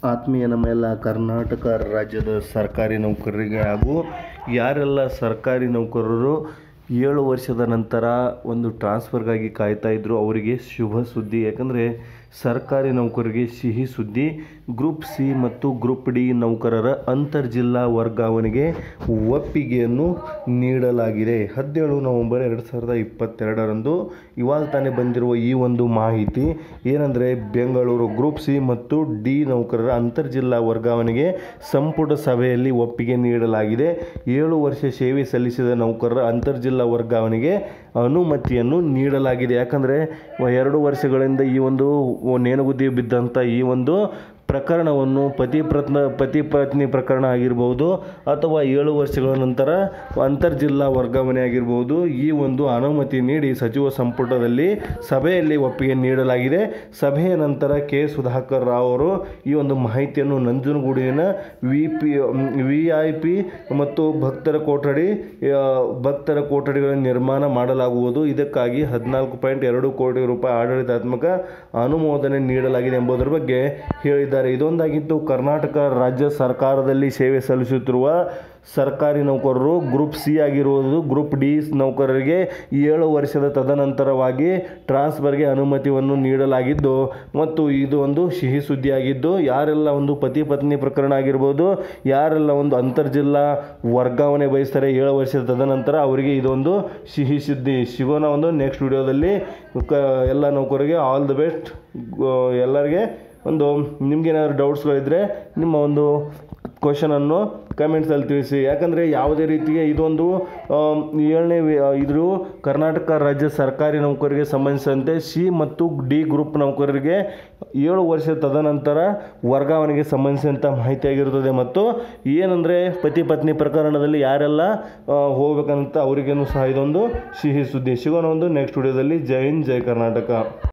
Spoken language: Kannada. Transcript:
ಆತ್ಮೀಯ ನಮ್ಮೆಲ್ಲ ಕರ್ನಾಟಕ ರಾಜ್ಯದ ಸರ್ಕಾರಿ ನೌಕರರಿಗೆ ಹಾಗೂ ಯಾರೆಲ್ಲ ಸರ್ಕಾರಿ ನೌಕರರು 7 ವರ್ಷದ ನಂತರ ಒಂದು ಟ್ರಾನ್ಸ್ಫರ್ಗಾಗಿ ಕಾಯ್ತಾ ಇದ್ದರು ಅವರಿಗೆ ಶುಭ ಸುದ್ದಿ. ಯಾಕಂದರೆ ಸರ್ಕಾರಿ ನೌಕರರಿಗೆ ಸಿಹಿ ಸುದ್ದಿ. ಗ್ರೂಪ್ ಸಿ ಮತ್ತು ಗ್ರೂಪ್ ಡಿ ನೌಕರರ ಅಂತರ್ಜಿಲ್ಲಾ ವರ್ಗಾವಣೆಗೆ ಒಪ್ಪಿಗೆಯನ್ನು ನೀಡಲಾಗಿದೆ. 17 ನವೆಂಬರ್ 2022ರಂದು ಇವಾಗ ತಾನೇ ಬಂದಿರುವ ಈ ಒಂದು ಮಾಹಿತಿ ಏನಂದರೆ, ಬೆಂಗಳೂರು ಗ್ರೂಪ್ ಸಿ ಮತ್ತು ಡಿ ನೌಕರರ ಅಂತರ್ಜಿಲ್ಲಾ ವರ್ಗಾವಣೆಗೆ ಸಂಪುಟ ಸಭೆಯಲ್ಲಿ ಒಪ್ಪಿಗೆ ನೀಡಲಾಗಿದೆ. 7 ವರ್ಷ ಸೇವೆ ಸಲ್ಲಿಸಿದ ನೌಕರರ ಅಂತರ್ಜಿಲ್ಲಾ ವರ್ಗಾವಣೆಗೆ ಅನುಮತಿಯನ್ನು ನೀಡಲಾಗಿದೆ. ಯಾಕಂದರೆ 2 ವರ್ಷಗಳಿಂದ ಈ ಒಂದು ನೇಣುಗುದ್ದಿ ಬಿದ್ದಂಥ ಈ ಒಂದು ಪ್ರಕರಣವನ್ನು ಪತಿ ಪತ್ನಿ ಪ್ರಕರಣ ಆಗಿರ್ಬೋದು ಅಥವಾ 7 ವರ್ಷಗಳ ನಂತರ ಅಂತರ್ಜಿಲ್ಲಾ ವರ್ಗಾವಣೆ ಆಗಿರ್ಬೋದು, ಈ ಒಂದು ಅನುಮತಿ ನೀಡಿ ಸಚಿವ ಸಂಪುಟದಲ್ಲಿ ಸಭೆಯಲ್ಲಿ ಒಪ್ಪಿಗೆ ನೀಡಲಾಗಿದೆ. ಸಭೆಯ ನಂತರ ಕೆ. ಸುಧಾಕರ್ ರಾವ್ ಅವರು ಈ ಒಂದು ಮಾಹಿತಿಯನ್ನು ನಂಜನಗೂಡಿನ VIP ಮತ್ತು ಭಕ್ತರ ಕೊಠಡಿಗಳ ನಿರ್ಮಾಣ ಮಾಡಲಾಗುವುದು. ಇದಕ್ಕಾಗಿ 14.2 ಕೋಟಿ ರೂಪಾಯಿ ಆಡಳಿತಾತ್ಮಕ ಅನುಮೋದನೆ ನೀಡಲಾಗಿದೆ ಎಂಬುದರ ಬಗ್ಗೆ ಹೇಳಿದ್ದಾರೆ. ಇದೊಂದಾಗಿತ್ತು ಕರ್ನಾಟಕ ರಾಜ್ಯ ಸರ್ಕಾರದಲ್ಲಿ ಸೇವೆ ಸಲ್ಲಿಸುತ್ತಿರುವ ಸರ್ಕಾರಿ ನೌಕರರು. ಗ್ರೂಪ್ ಸಿ ಆಗಿರುವುದು ಗ್ರೂಪ್ ಡಿ ನೌಕರರಿಗೆ 7 ವರ್ಷದ ತದನಂತರವಾಗಿ ಟ್ರಾನ್ಸ್ಫರ್ಗೆ ಅನುಮತಿಯನ್ನು ನೀಡಲಾಗಿದ್ದು ಮತ್ತು ಇದು ಒಂದು ಸಿಹಿ ಸುದ್ದಿಯಾಗಿದ್ದು, ಯಾರೆಲ್ಲ ಒಂದು ಪತಿ ಪತ್ನಿ ಪ್ರಕರಣ ಆಗಿರ್ಬೋದು, ಯಾರೆಲ್ಲ ಒಂದು ಅಂತರ್ಜಿಲ್ಲಾ ವರ್ಗಾವಣೆ ಬಯಸ್ತಾರೆ 7 ವರ್ಷದ ತದನಂತರ ಅವರಿಗೆ ಇದೊಂದು ಸಿಹಿ ಸುದ್ದಿ. ಸಿಗೋಣ ಒಂದು ನೆಕ್ಸ್ಟ್ ವಿಡಿಯೋದಲ್ಲಿ. ಎಲ್ಲ ನೌಕರರಿಗೆ ಆಲ್ ದಿ ಬೆಸ್ಟ್. ಎಲ್ಲರಿಗೆ ನಿಮಗೇನಾದ್ರು ಡೌಟ್ಸ್ಗಳಿದ್ದರೆ ನಿಮ್ಮ ಒಂದು ಕ್ವಶನನ್ನು ಕಮೆಂಟ್ಸಲ್ಲಿ ತಿಳಿಸಿ. ಯಾಕಂದರೆ ಯಾವುದೇ ರೀತಿಗೆ ಇದೊಂದು 7ನೇ ಇದು ಕರ್ನಾಟಕ ರಾಜ್ಯ ಸರ್ಕಾರಿ ನೌಕರರಿಗೆ ಸಂಬಂಧಿಸಿದಂತೆ ಸಿ ಮತ್ತು ಡಿ ಗ್ರೂಪ್ ನೌಕರರಿಗೆ 7 ವರ್ಷ ತದನಂತರ ವರ್ಗಾವಣೆಗೆ ಸಂಬಂಧಿಸಿದಂಥ ಮಾಹಿತಿಯಾಗಿರುತ್ತದೆ. ಮತ್ತು ಏನಂದರೆ ಪತಿ ಪತ್ನಿ ಪ್ರಕರಣದಲ್ಲಿ ಯಾರೆಲ್ಲ ಹೋಗ್ಬೇಕಂತ ಅವರಿಗೇನು ಸಹ ಇದೊಂದು ಸಿಹಿ ಸುದ್ದಿ. ಸಿಗೋಣ ಒಂದು ನೆಕ್ಸ್ಟ್ ವಿಡಿಯೋದಲ್ಲಿ. ಜೈ ಹಿಂದ್, ಜೈ ಕರ್ನಾಟಕ.